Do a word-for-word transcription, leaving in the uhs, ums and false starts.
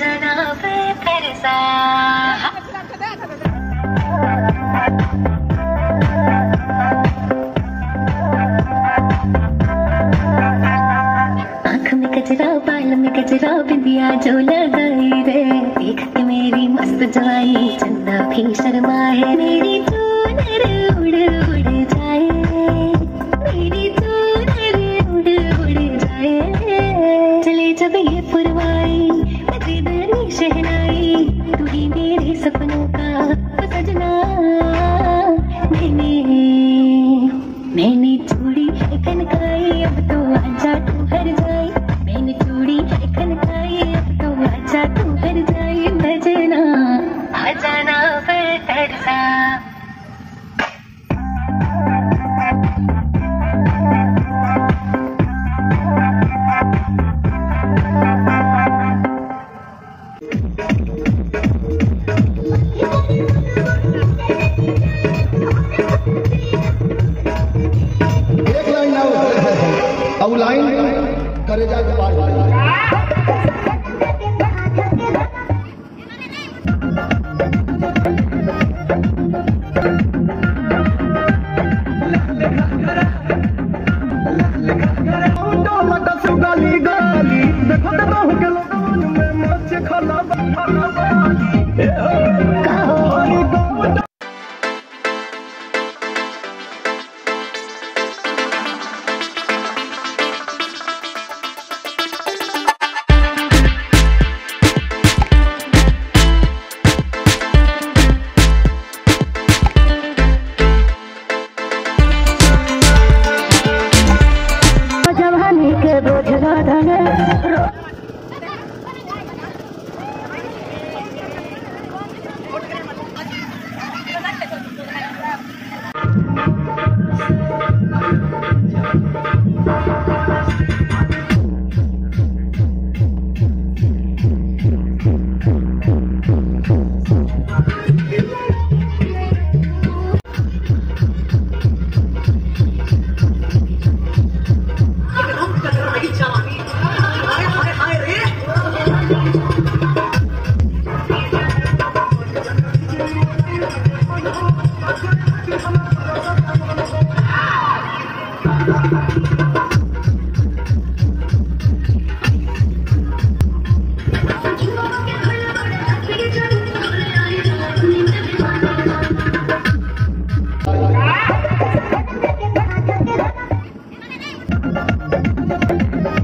जाना फिर सा आँख में कचरा बाल में कचरा बिंदिया जो लगाई रे देख के मेरी मस्त जवानी चंदा भी शर्माए मेरी चूनर उड़ उड़ जाए मेरी चूनर उड़ उड़ जाए चले जब ये पुरवाई मजेदारी शहनाई तू ही मेरे सपनों का सजना मैंने मैंने चूड़ी कनकाई अब तो आजा तू हर जाए मैंने चूड़ी कनकाई अब तो आजा तू हर जाए बजना आ जाना फिर तरसा अब लाइन करे जा के बाहर गाली गाली देखो तो बहु के लोगन में मच खला Thank you.